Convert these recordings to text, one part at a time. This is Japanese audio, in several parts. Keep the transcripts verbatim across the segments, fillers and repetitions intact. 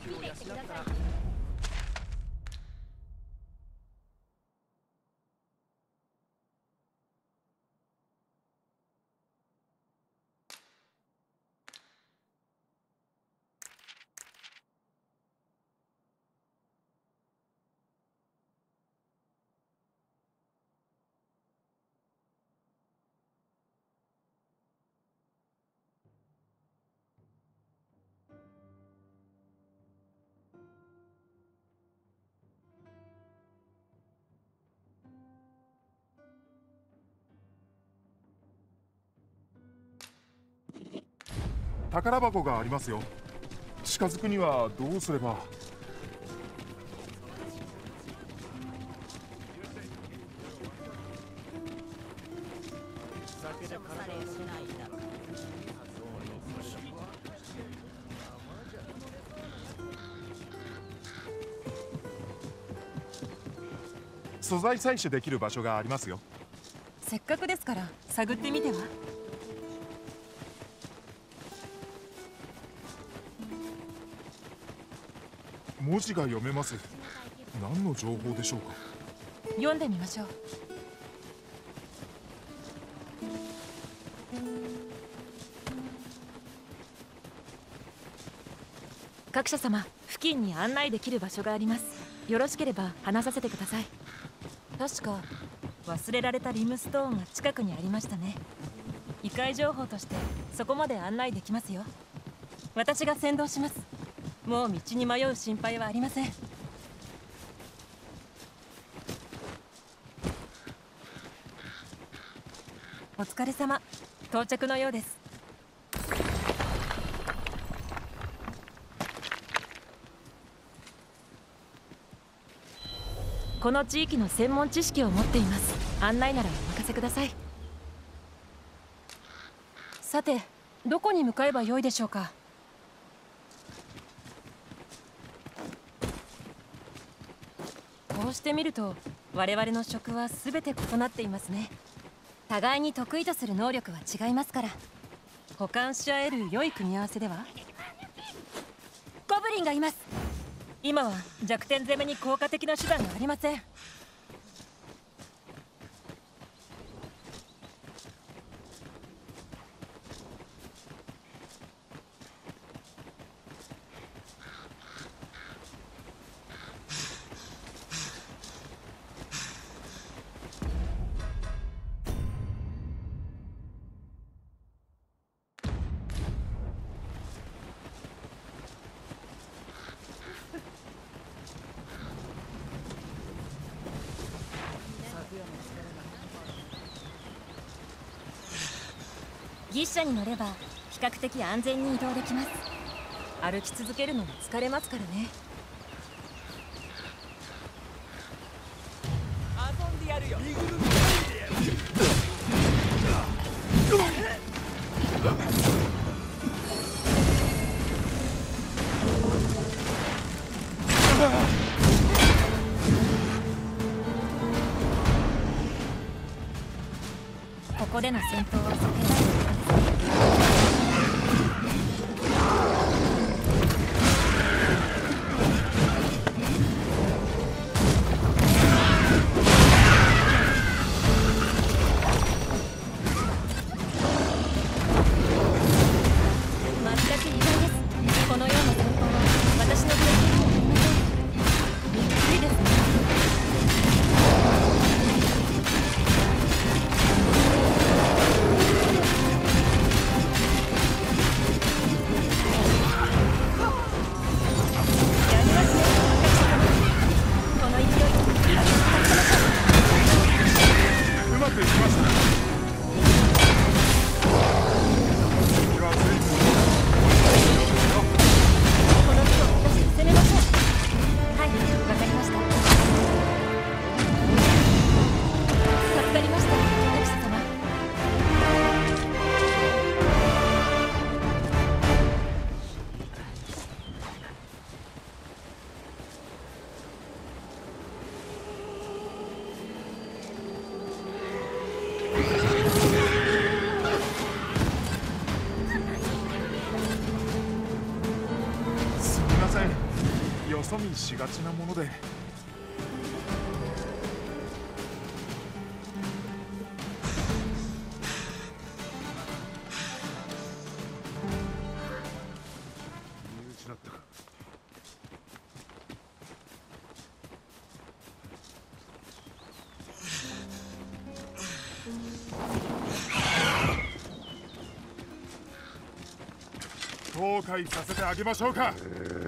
宝箱がありますよ。近づくにはどうすれば。素材採取できる場所がありますよ。 せっかくですから探ってみては。 文字が読めます。何の情報でしょうか。 読んでみましょう。各社様、付近に案内できる場所があります。よろしければ話させてください。確か忘れられたリムストーンが近くにありましたね。異界情報としてそこまで案内できますよ。私が先導します。もう道に迷う心配はありません。お疲れ様。到着のようです。この地域の専門知識を持っています。案内ならお任せください。さて、どこに向かえばよいでしょうか。こうしてみると我々の職は全て異なっていますね。互いに得意とする能力は違いますから、補完し合える良い組み合わせでは。ゴブリンがいます。今は弱点攻めに効果的な手段がありません。牛車に乗れば比較的安全に移動できます。歩き続けるのも疲れますからね。遊んでやるよ。ここでの戦闘は避けたいです。 こ潜みしがちなもので。見失ったか。後悔させてあげましょうか。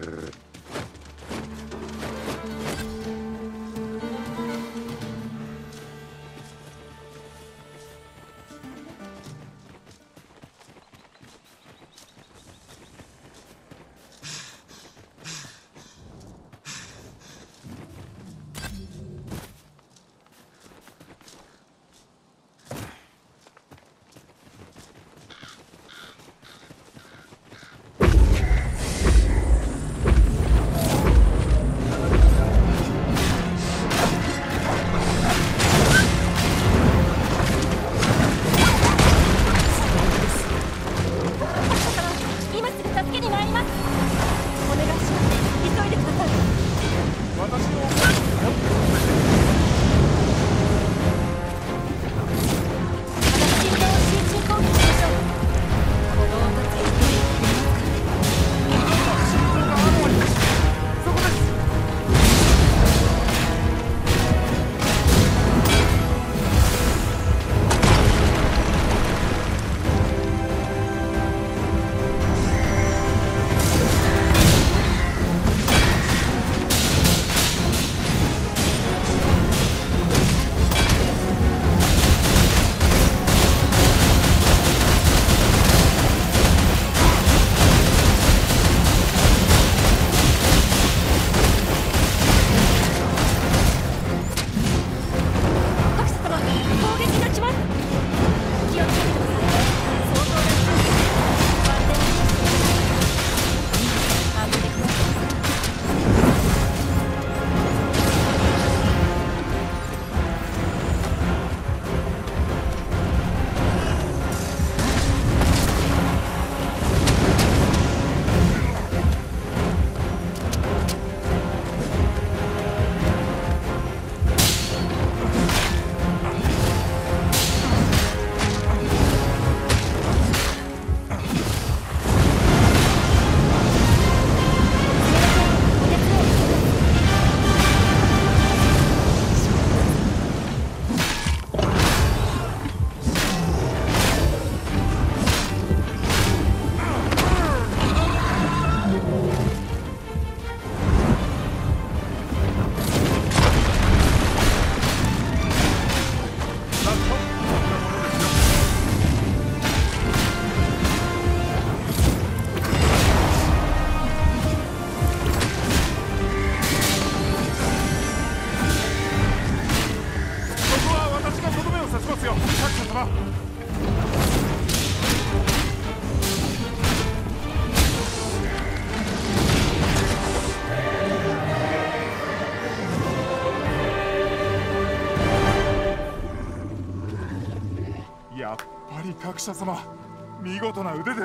やっぱり各社様、見事な腕です。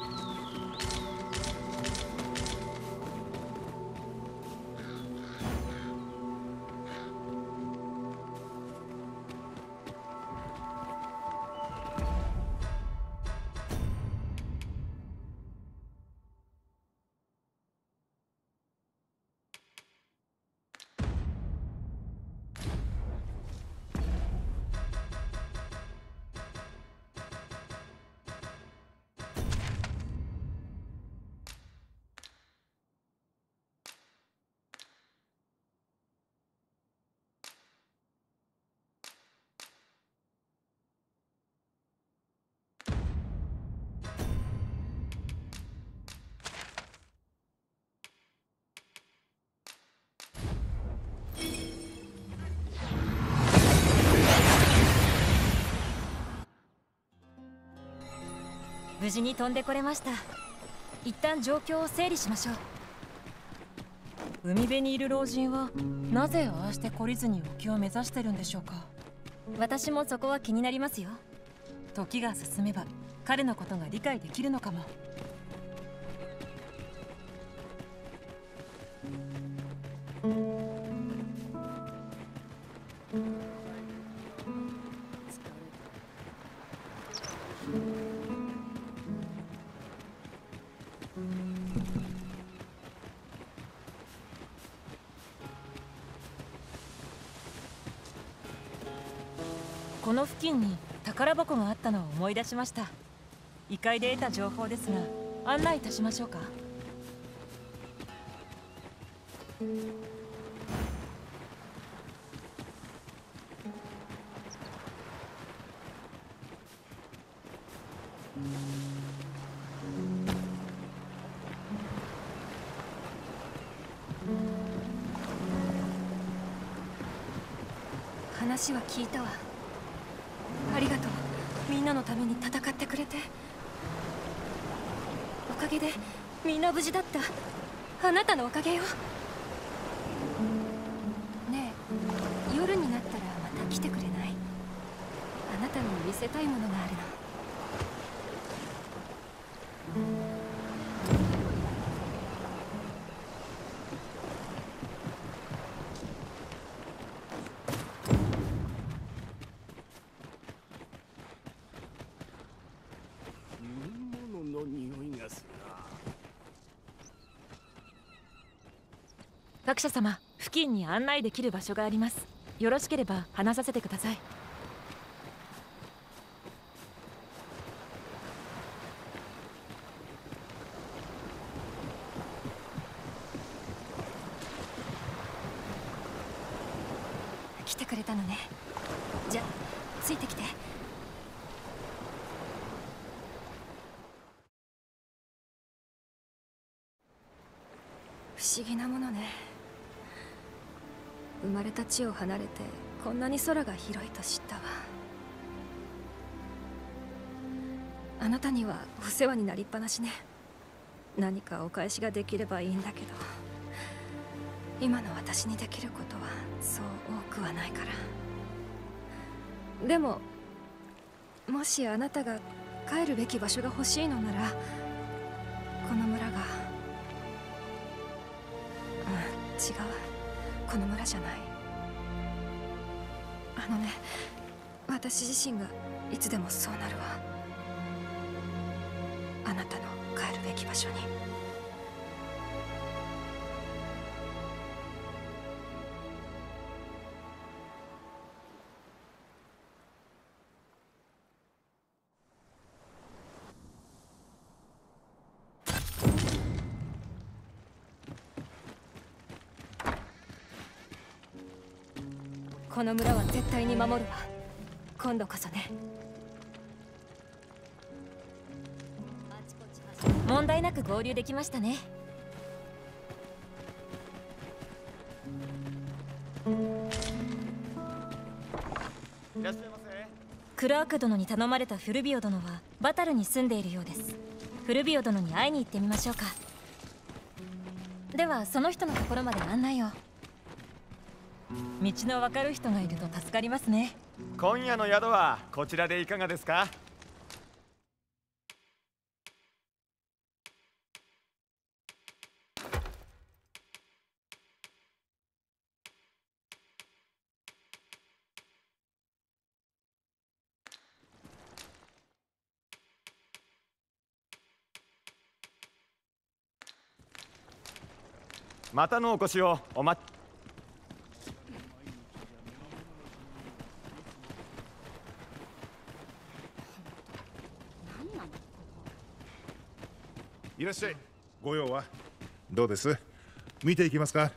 無事に飛んでこれました。一旦状況を整理しましょう。海辺にいる老人はなぜああして懲りずに沖を目指してるんでしょうか。私もそこは気になりますよ。時が進めば彼のことが理解できるのかも。 この付近に宝箱があったのを思い出しました。異界で得た情報ですが、案内いたしましょうか。 話は聞いたわ。ありがとう。みんなのために戦ってくれて。おかげでみんな無事だった。あなたのおかげよ。ねえ、夜になったらまた来てくれない？あなたに見せたいものがあるの。 学者様、付近に案内できる場所があります。よろしければ話させてください。 来てくれたのね。じゃ、ついてきて。不思議なものね。生まれた地を離れてこんなに空が広いと知ったわ。あなたにはお世話になりっぱなしね。何かお返しができればいいんだけど、今の私にできることはそう多くはないから。でももしあなたが帰るべき場所が欲しいのなら、この村が…うん、違う、この村じゃない。あのね、私自身がいつでもそうなるわ。あなたの帰るべき場所に。この村は絶対に守るわ。今度こそね。 問題なく合流できましたね。 いらっしゃいませ。 クラーク殿に頼まれたフルビオ殿はバタルに住んでいるようです。フルビオ殿に会いに行ってみましょうか。ではその人のところまで案内を。道の分かる人がいると助かりますね。 今夜の宿はこちらでいかがですか？またのお越しをお待ち。 いらっしゃい。ご用はどうです？見ていきますか？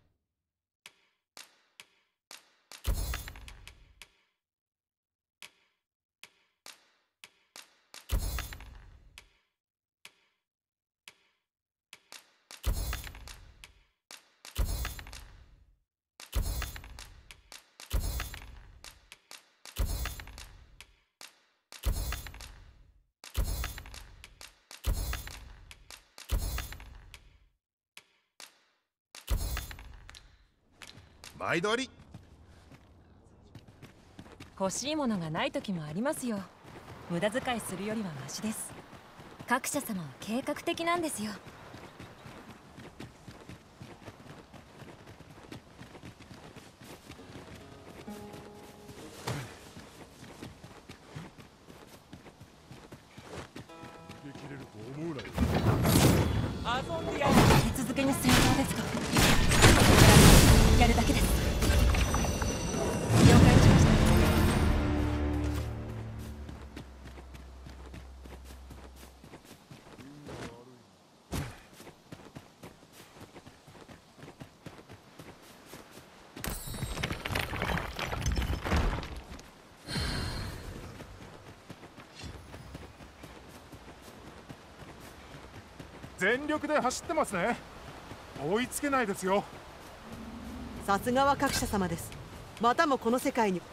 毎度あり。 欲しいものがない時もありますよ。無駄遣いするよりはマシです。各社様は計画的なんですよ。 れると思うなよ。 遊んでやる。立て続けに戦闘ですか。やるだけです。了解しました。 全力で走ってますね。追いつけないですよ。 さすがは各社様です。またもこの世界に。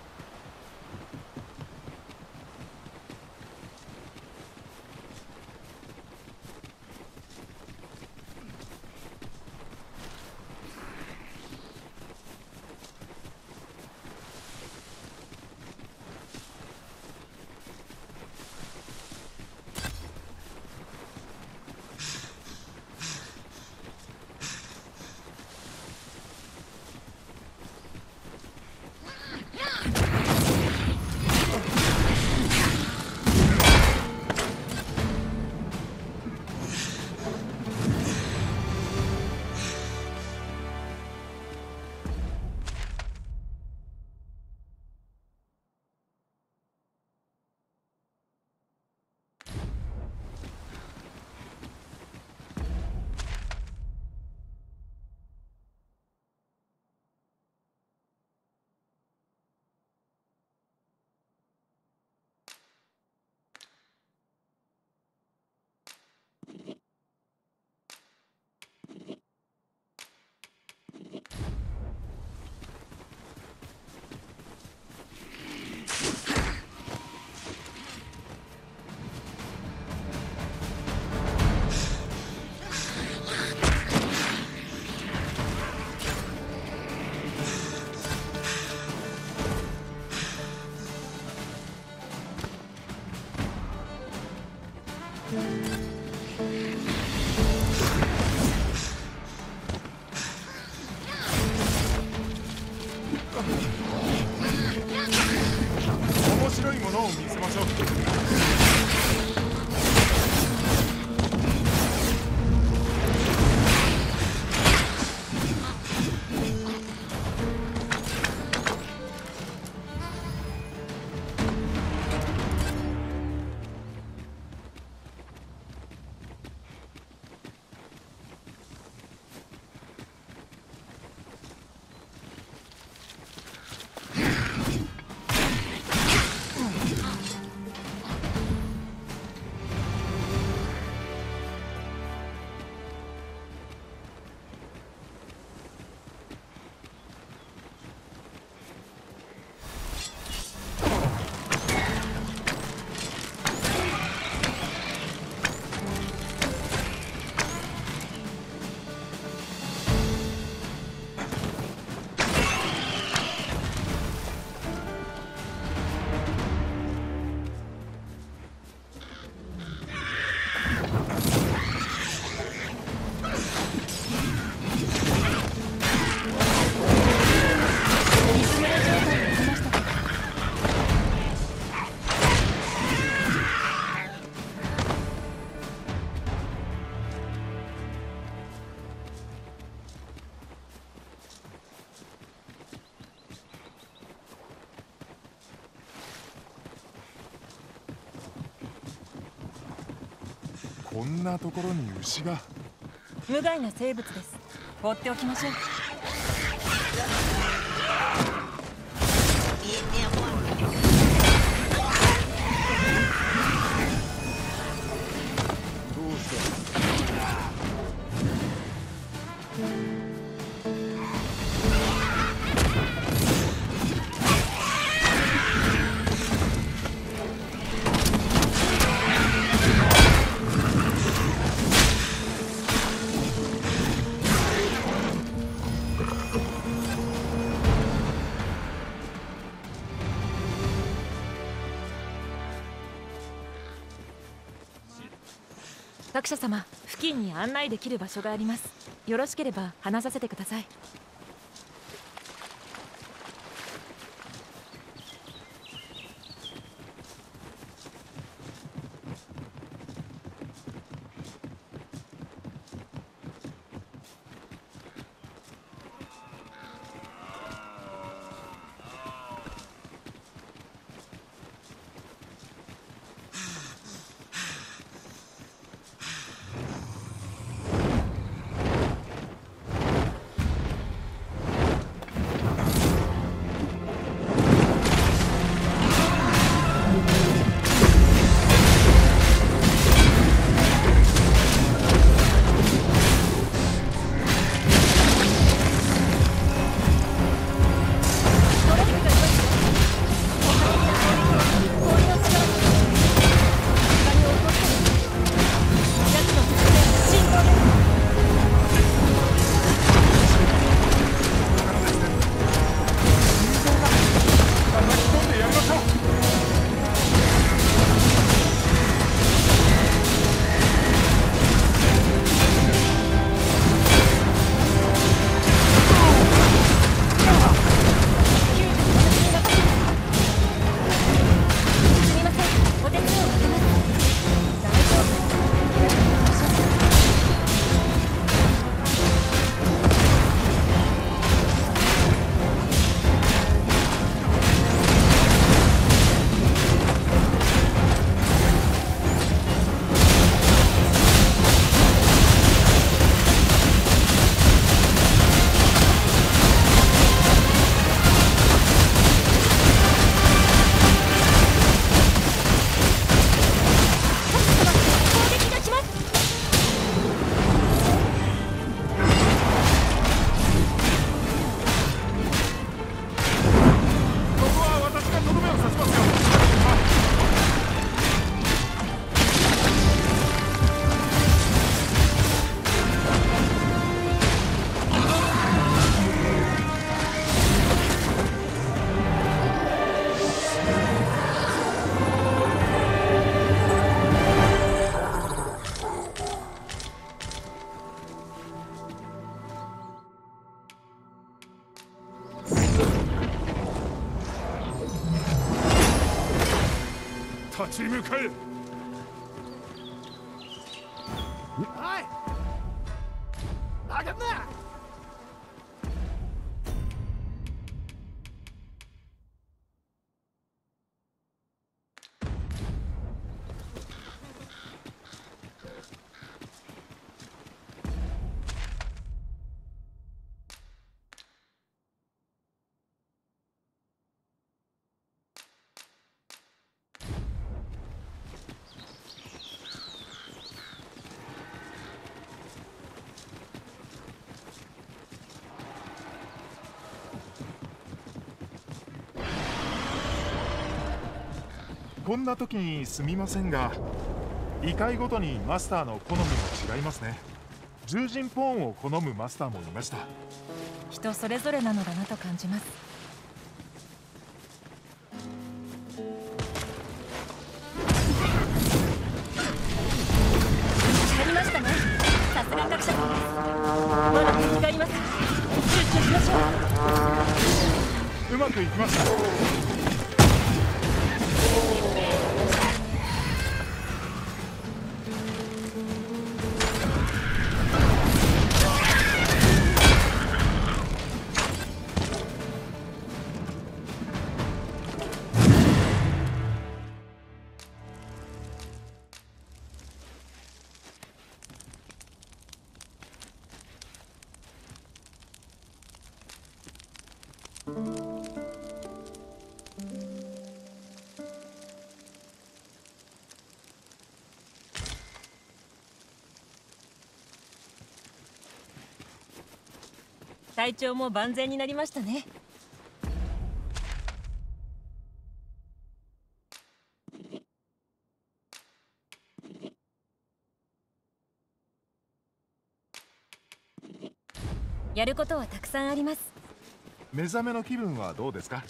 面白いものを見せましょう。こんなところに牛が。 無害な生物です。放っておきましょう。各社様、付近に案内できる場所があります。よろしければ話させてください。 ち向かえ。 こんな時にすみませんが、異界ごとにマスターの好みも違いますね。獣人ポーンを好むマスターもいました。 人それぞれなのだなと感じます。やりましたね。さすが各社様です。まだ敵がいます。集中しましょう。 うまくいきました。 体調も万全になりましたね。やることはたくさんあります。 目覚めの気分はどうですか？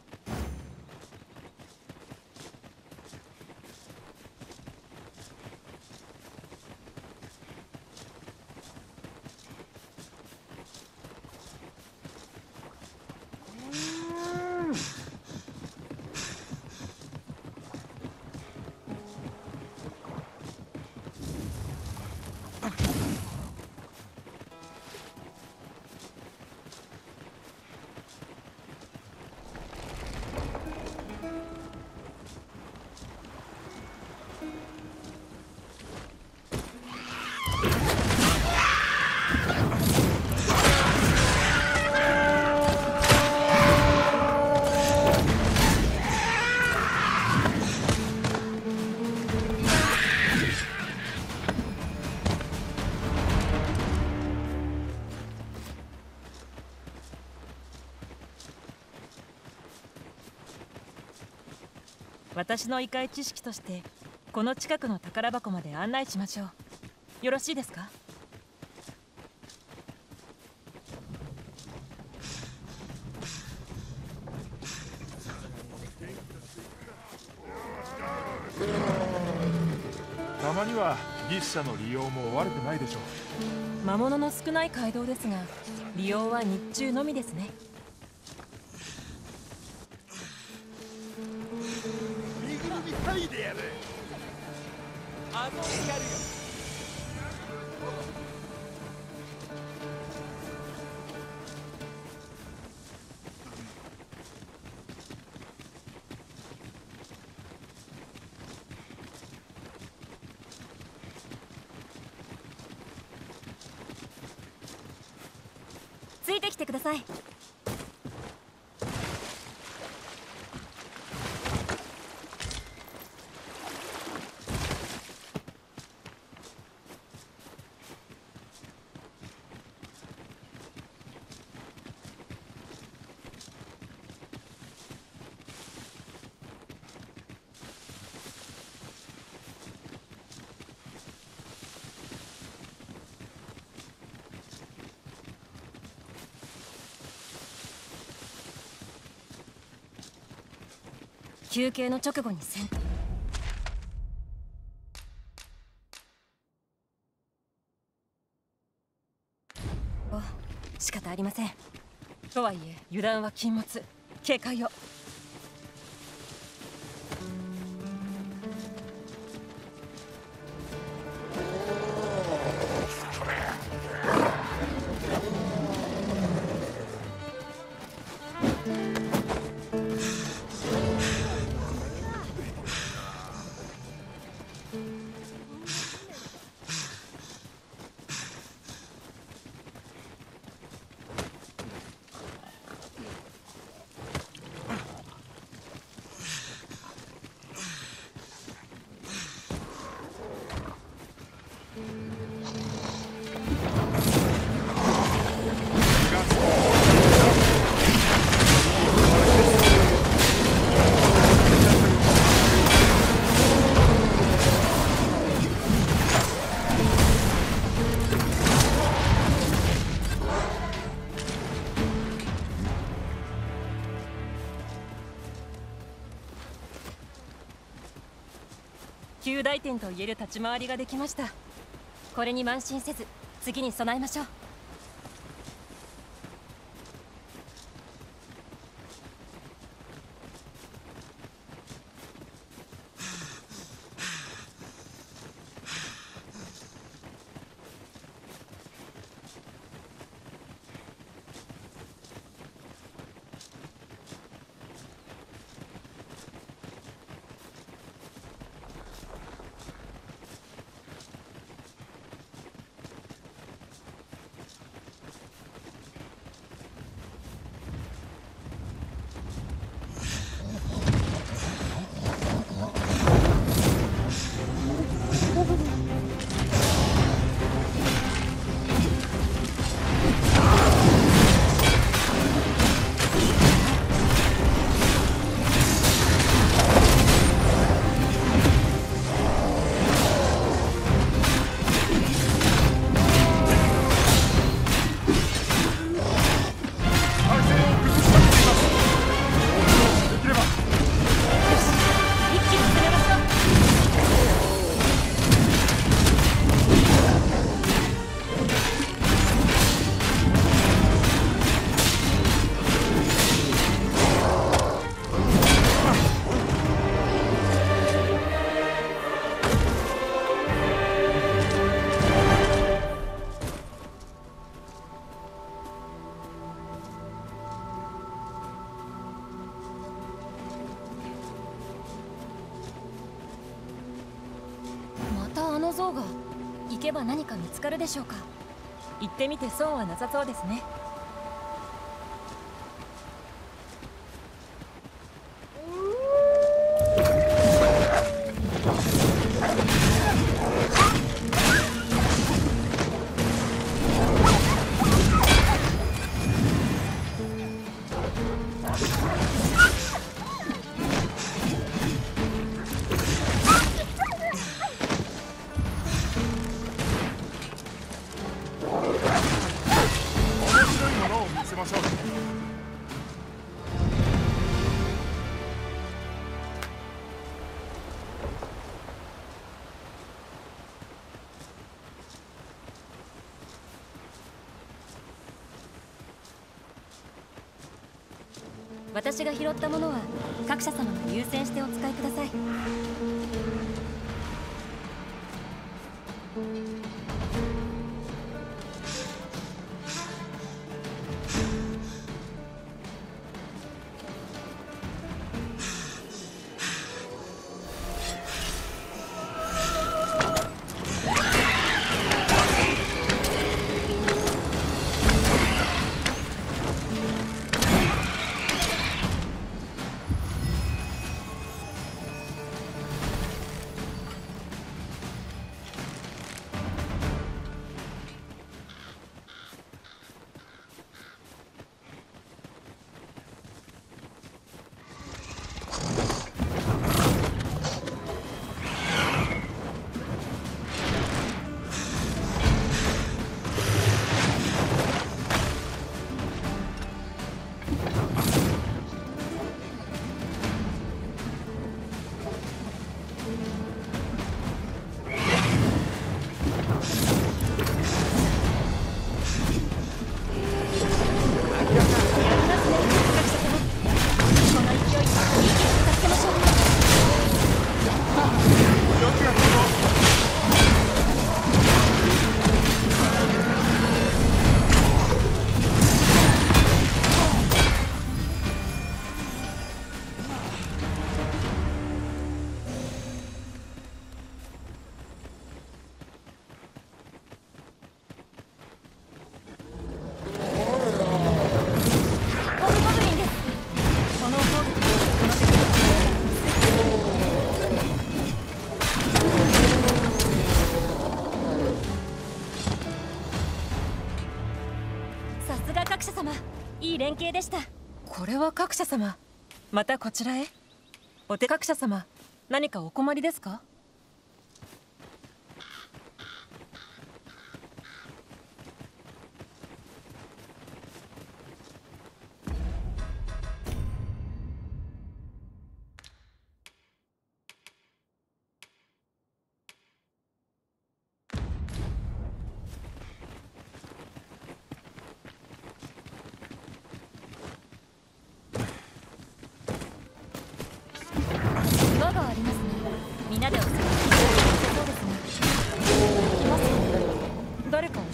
私の異界知識としてこの近くの宝箱まで案内しましょう。よろしいですか？ たまにはギッシャの利用も悪くないでしょう。 魔物の少ない街道ですが、利用は日中のみですね。ついてきてください。休憩の直後に戦闘。お、仕方ありません。とはいえ油断は禁物。警戒を。 重大点と言える立ち回りができました。これに慢心せず次に備えましょう。像が行けば何か見つかるでしょうか。行ってみて損はなさそうですね。私が拾ったものは各社様が優先してお使いください。いい連携でした。これは各社様、またこちらへ。お手各社様、何かお困りですか？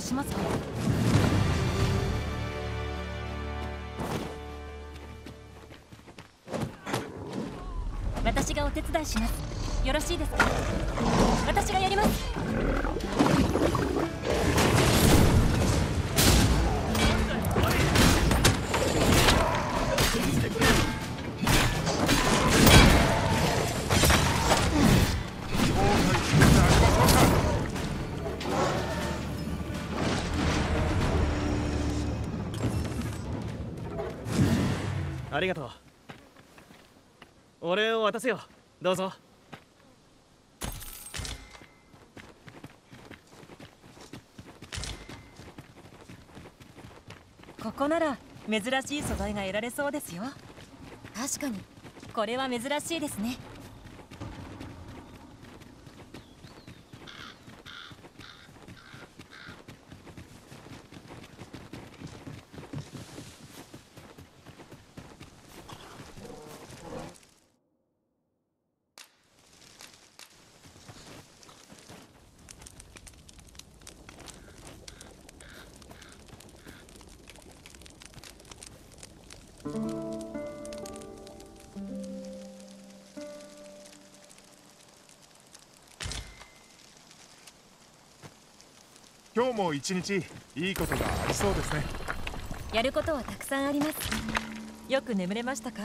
しますわ。私がお手伝いします。よろしいですか？私がやります。 ありがとう。お礼を渡せよ。どうぞ。 ここなら珍しい素材が得られそうですよ。確かにこれは珍しいですね。 今日も一日いいことがありそうですね。 やることはたくさんあります。よく眠れましたか？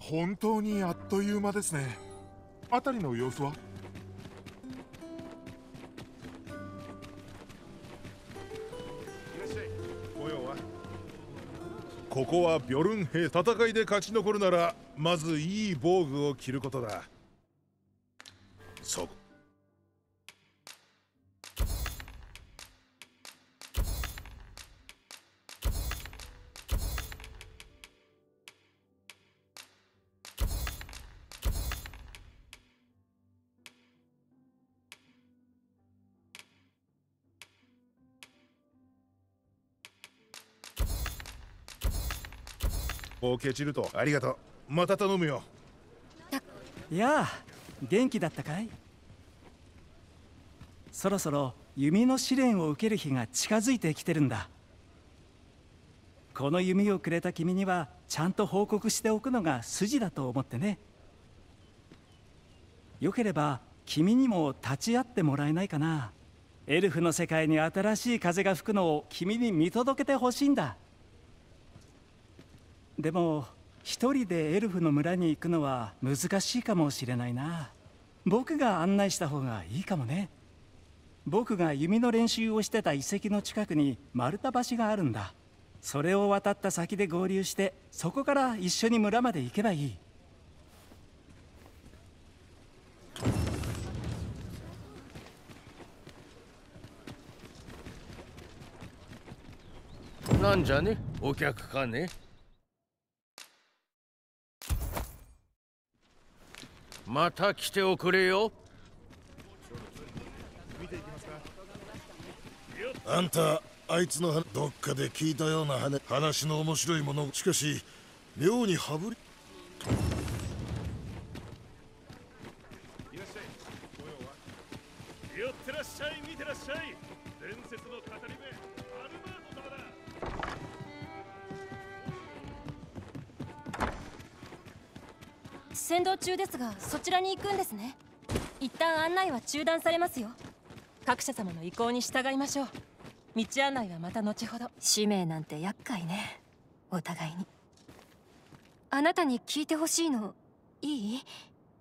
本当にあっという間ですね。辺りの様子は？ ここはビョルン兵。戦いで勝ち残るならまずいい防具を着ることだ。そオーケーチルト、ありがとう。また頼むよ。 やあ、元気だったかい？そろそろ弓の試練を受ける日が近づいてきてるんだ。この弓をくれた君にはちゃんと報告しておくのが筋だと思ってね。よければ君にも立ち会ってもらえないかな。エルフの世界に新しい風が吹くのを君に見届けてほしいんだ。でも一人でエルフの村に行くのは難しいかもしれないな。僕が案内した方がいいかもね。僕が弓の練習をしてた遺跡の近くに丸太橋があるんだ。それを渡った先で合流して、そこから一緒に村まで行けばいい。 なんじゃね、お客かね。また来ておくれよ。 あんた、あいつのどっかで聞いたような話、話の面白いもの。しかし妙に羽振り。 寄ってらっしゃい、見てらっしゃい。伝説の語り部アルバート様だ。 先導中ですが、そちらに行くんですね。一旦案内は中断されますよ。 各社様の意向に従いましょう。道案内はまた後ほど。 使命なんて厄介ね、お互いに。 あなたに聞いてほしいのいい？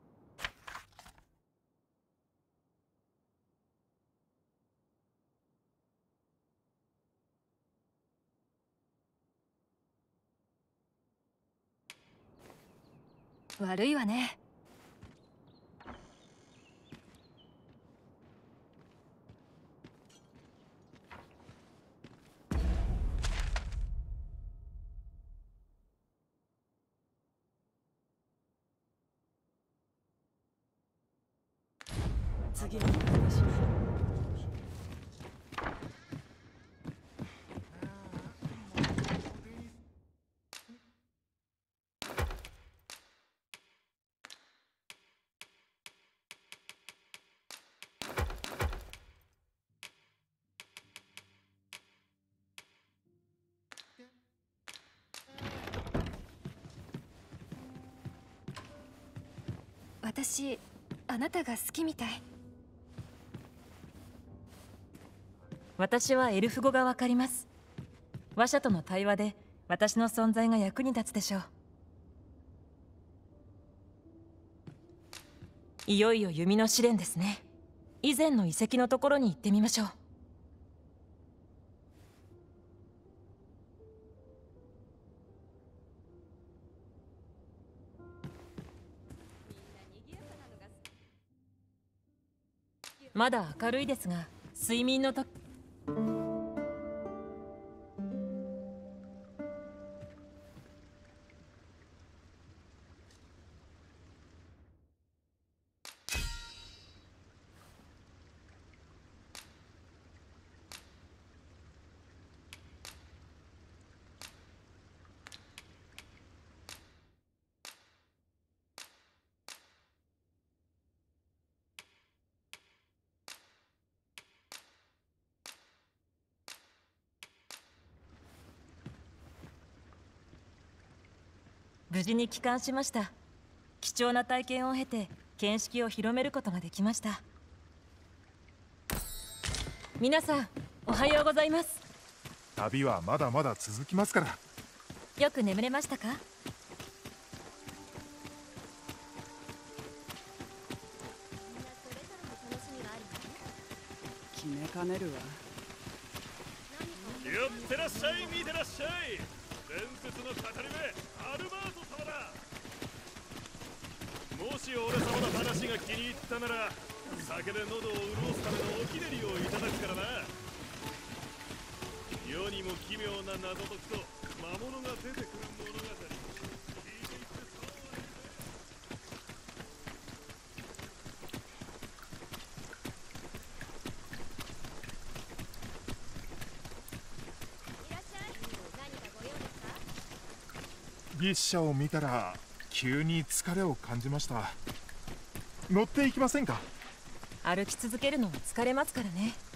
悪いわね。 次の話。 私、あなたが好きみたい。 私はエルフ語がわかります。話者との対話で私の存在が役に立つでしょう。いよいよ弓の試練ですね。以前の遺跡のところに行ってみましょう。まだ明るいですが、睡眠のと無事に帰還しました。貴重な体験を経て見識を広めることができました。皆さん、おはようございます。 旅はまだまだ続きますから。 よく眠れましたか？ 決めかねるわ。 寄ってらっしゃい、見てらっしゃい。伝説の語り部アルバート様だ。もし俺様の話が気に入ったなら酒で喉を潤すためのおきねりをいただくからな。世にも奇妙な謎解きと魔物が出てくる物語。 牛車を見たら急に疲れを感じました。乗っていきませんか？ 歩き続けるのは疲れますからね。